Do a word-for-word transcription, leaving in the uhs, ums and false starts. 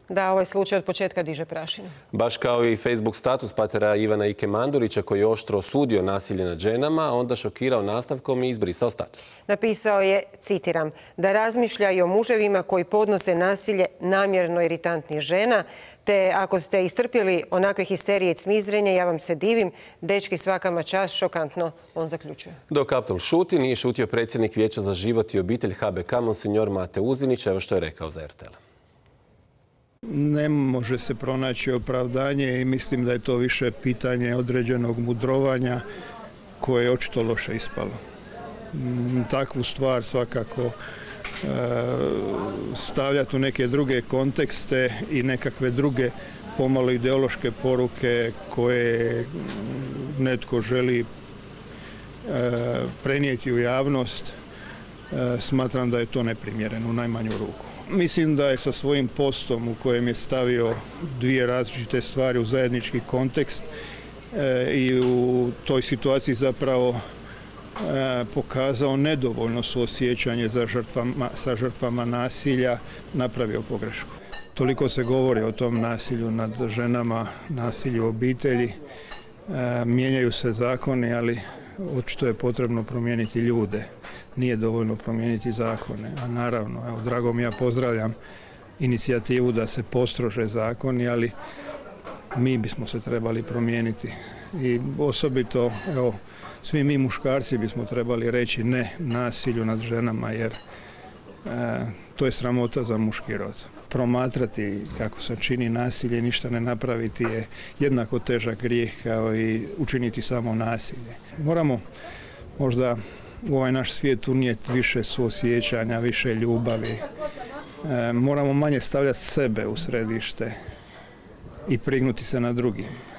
Da, ovaj slučaj od početka diže prašinu. Baš kao i Facebook status patera Ivana Ike Mandurića koji je oštro osudio nasilje nad ženama, a onda šokirao nastavkom i izbrisao status. Napisao je, citiram, da razmišlja i o muževima koji podnose nasilje namjerno iritantnih žena, te ako ste istrpjeli onakve histerije i cmizrenje, ja vam se divim, dečki svakama čast, šokantno, on zaključuje. Dok Aptol šuti, nije šutio predsjednik Vijeća za život i obitelj H B K, monsignor Mate Uzinić, evo što je rekao za R T L. Ne može se pronaći opravdanje i mislim da je to više pitanje određenog mudrovanja koje je očito loše ispalo. Takvu stvar svakako stavljati u neke druge kontekste i nekakve druge pomalo ideološke poruke koje netko želi prenijeti u javnost, smatram da je to neprimjereno u najmanju ruku. Mislim da je sa svojim postom u kojem je stavio dvije različite stvari u zajednički kontekst i u toj situaciji zapravo pokazao nedovoljno suosjećanje za žrtvama, sa žrtvama nasilja, napravio pogrešku. Toliko se govori o tom nasilju nad ženama, nasilju u obitelji. Mijenjaju se zakoni, ali očito je potrebno promijeniti ljude. Nije dovoljno promijeniti zakone. A naravno, evo, drago mi, ja pozdravljam inicijativu da se postrože zakoni, ali mi bismo se trebali promijeniti. I osobito, evo, svi mi muškarci bismo trebali reći ne nasilju nad ženama, jer e, to je sramota za muški rod. Promatrati kako se čini nasilje i ništa ne napraviti je jednako težak grijeh kao i učiniti samo nasilje. Moramo možda u ovaj naš svijet unijeti više suosjećanja, više ljubavi. E, moramo manje stavljati sebe u središte i prignuti se na drugim.